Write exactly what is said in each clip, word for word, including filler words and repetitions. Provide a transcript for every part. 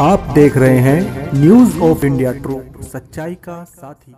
आप देख रहे हैं न्यूज ऑफ इंडिया ट्रूथ, सच्चाई का साथी।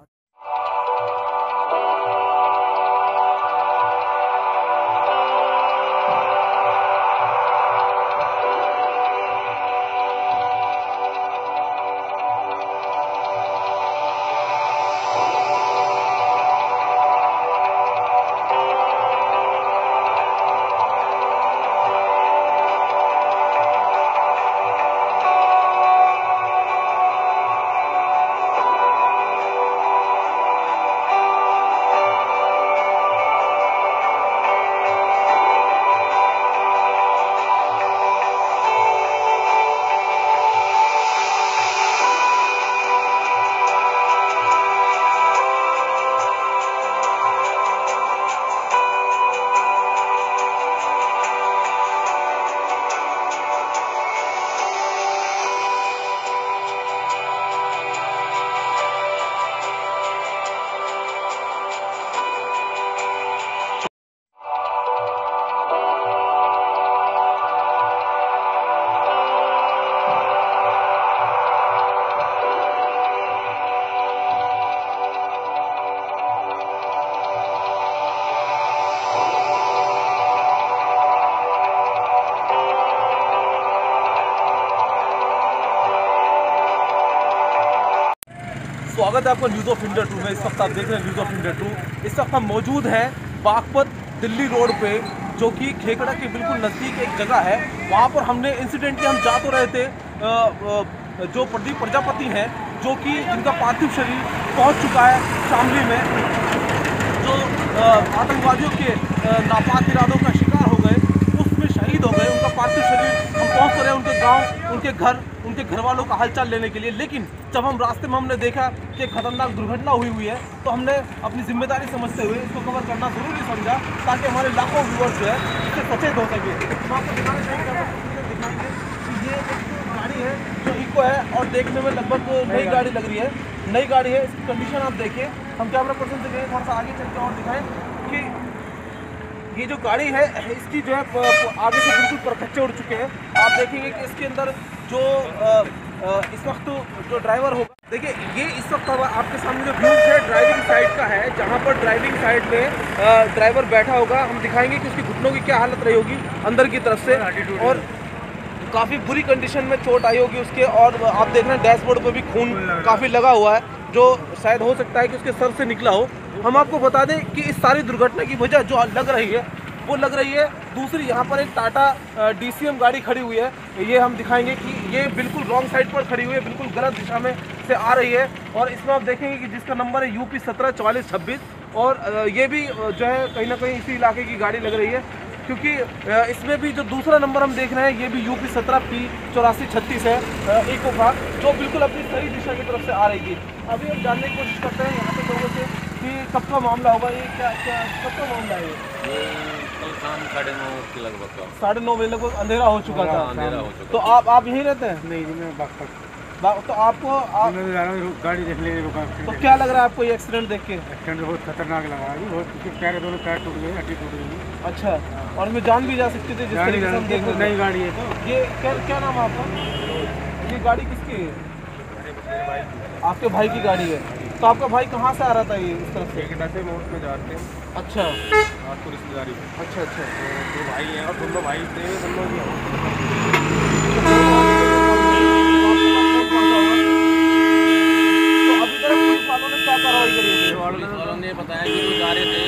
स्वागत है आपका न्यूज़ ऑफ इंडिया टू में। इस वक्त आप देख रहे हैं न्यूज़ ऑफ इंडिया टू। इस वक्त हम मौजूद हैं बागपत दिल्ली रोड पे, जो कि खेकड़ा के बिल्कुल नज़दीक एक जगह है। वहाँ पर हमने इंसिडेंटली हम जा तो रहे थे, जो प्रदीप प्रजापति हैं, जो कि जिनका पार्थिव शरीर पहुँच चुका है शामली में, जो आतंकवादियों के नापाक इरादों का शिकार हो गए, उसमें शहीद हो गए। उनका पार्थिव शरीर हम पहुँच रहे हैं उनके गाँव, उनके घर, उनके घर वालों का हालचाल लेने के लिए। लेकिन जब हम रास्ते में हमने देखा कि खतरनाक दुर्घटना हुई हुई है, तो हमने अपनी जिम्मेदारी समझते हुए इसको कवर करना जरूरी समझा, ताकि हमारे लाखों व्यूअर्स जो है इससे सचेत हो सके। हम आपको दिखाना चाहेंगे दिखाएंगे कि ये एक गाड़ी है जो इको है और देखने में लगभग नई गाड़ी लग रही है, नई गाड़ी है। इसकी कंडीशन आप देखिए। हम कैमरा पर्सन से गए थोड़ा सा आगे चलते और दिखाएं कि ये जो गाड़ी है इसकी जो है आगे से बिल्कुल परखच्चे उड़ चुके हैं। आप देखेंगे कि इसके अंदर जो इस वक्त जो ड्राइवर होगा, देखिए ये इस वक्त आपके सामने जो व्यूज है ड्राइविंग साइड का है, जहाँ पर ड्राइविंग साइड में ड्राइवर बैठा होगा। हम दिखाएंगे कि उसकी घुटनों की क्या हालत रही होगी अंदर की तरफ से, और काफ़ी बुरी कंडीशन में चोट आई होगी उसके। और आप देख रहे हैं डैशबोर्ड पर भी खून काफ़ी लगा हुआ है, जो शायद हो सकता है कि उसके सर से निकला हो। हम आपको बता दें कि इस सारी दुर्घटना की वजह जो लग रही है वो लग रही है दूसरी। यहाँ पर एक टाटा डीसीएम गाड़ी खड़ी हुई है, ये हम दिखाएंगे कि ये बिल्कुल रॉन्ग साइड पर खड़ी हुई है, बिल्कुल गलत दिशा में से आ रही है। और इसमें आप देखेंगे कि जिसका नंबर है यूपी सत्रह चौवालीस छब्बीस, और ये भी जो है कहीं ना कहीं इसी इलाके की गाड़ी लग रही है, क्योंकि इसमें भी जो दूसरा नंबर हम देख रहे हैं ये भी यूपी सत्रह पी चौरासी छत्तीस है इको का, जो बिल्कुल अपनी सही दिशा की तरफ से आ रही थी। अभी हम जानने की कोशिश करते हैं यहाँ पे लोगों से कि कब का मामला होगा, ये क्या क्या कब का मामला है? ये कल शाम साढ़े नौ के लगभग का साढ़े नौ बजे लगभग अंधेरा हो चुका था। अंधेरा हो चुका। तो आप आप यहीं रहते हैं? नहीं जी, मैं बागपत। तो आपको आप गाड़ी देख लेने रुका। तो क्या लग रहा है आपको ये एक्सीडेंट देख के? एक्सीडेंट बहुत खतरनाक लगा है, बहुत पैर दोनों पैर टूट गए, हड्डी टूट गई। अच्छा, और इसमें जान भी जा सकती थी जिस तरीके से हम देख रहे हैं। नई गाड़ी है। तो ये क्या क्या नाम है आपका? ये गाड़ी किसकी है? आपके भाई की गाड़ी है। तो आपका भाई कहाँ से आ रहा था ये इस तरफ से? खेकड़ा से मोड़ पे जाते हैं। अच्छा, आपको रिश्तेदारी में। अच्छा अच्छा। तो दो भाई हैं और दोनों भाई थे, दोनों भी वालों ने बताया कि वो जा रहे थे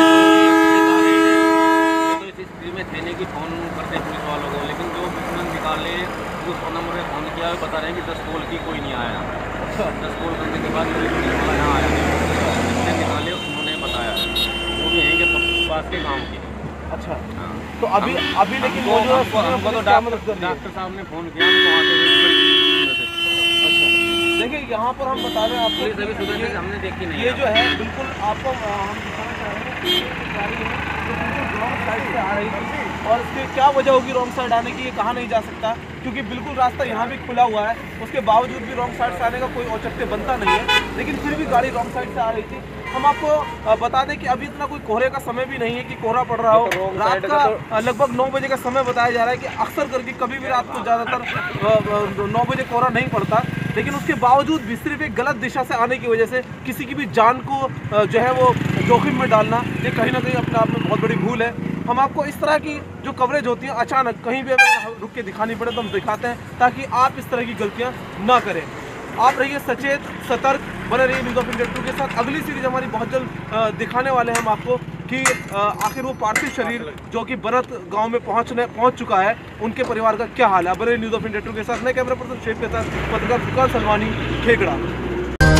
तो इस स्थिति में थे नहीं कि फ़ोन करते पुलिस वालों को, लेकिन जो तुरंत निकाले उस फोन नंबर पर फ़ोन किया, बता रहे हैं कि दस कॉल की कोई नहीं आया। अच्छा, दस कॉल करने के बाद पुलिस वाला यहाँ आया, जिसने निकाले उन्होंने बताया वो भी यहीं के पास के गाँव के। अच्छा, तो अभी अभी लेकिन वो जो हमको तो डॉक्टर साहब ने फ़ोन किया तो वहाँ से। देखिए यहाँ पर हम बता रहे हैं आपको, सुबह हमने देखी नहीं, ये जो है बिल्कुल आपको हम दिखाना चाह रहे हैं कि ये गाड़ी है जो बिल्कुल रॉन्ग साइड से आ रही थी, और इसकी क्या वजह होगी रॉन्ग साइड आने की ये कहा नहीं जा सकता, क्योंकि बिल्कुल रास्ता यहाँ भी खुला हुआ है। उसके बावजूद भी रॉन्ग साइड से आने का कोई औचित्य बनता नहीं है, लेकिन फिर भी गाड़ी रॉन्ग साइड से आ रही थी। हम आपको अ, बता दें कि अभी इतना कोई कोहरे का समय भी नहीं है कि कोहरा पड़ रहा हो। रात का अ, लगभग नौ बजे का समय बताया जा रहा है कि अक्सर करके कभी भी रात को ज़्यादातर नौ बजे कोहरा नहीं पड़ता, लेकिन उसके बावजूद भी सिर्फ एक गलत दिशा से आने की वजह से किसी की भी जान को अ, जो है वो जोखिम में डालना, ये कहीं ना कहीं अपने आप में बहुत बड़ी भूल है। हम आपको इस तरह की जो कवरेज होती है अचानक कहीं भी अगर रुक के दिखानी पड़े तो हम दिखाते हैं, ताकि आप इस तरह की गलतियाँ ना करें। आप रहिए सचेत, सतर्क, बने रहिए न्यूज़ ऑफ इंडिया टू के साथ। अगली सीरीज हमारी बहुत जल्द अ, दिखाने वाले हैं हम आपको कि अ, आखिर वो पार्थिव शरीर जो कि बनत गांव में पहुंचने पहुंच चुका है, उनके परिवार का क्या हाल है। बने रहिए न्यूज़ ऑफ इंडिया टू के साथ। मैं कैमरा पर्सन शेख के साथ पत्रकार फुरकान सलमानी, खेगड़ा।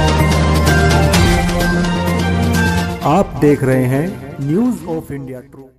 आप देख रहे हैं न्यूज ऑफ इंडिया ट्रू।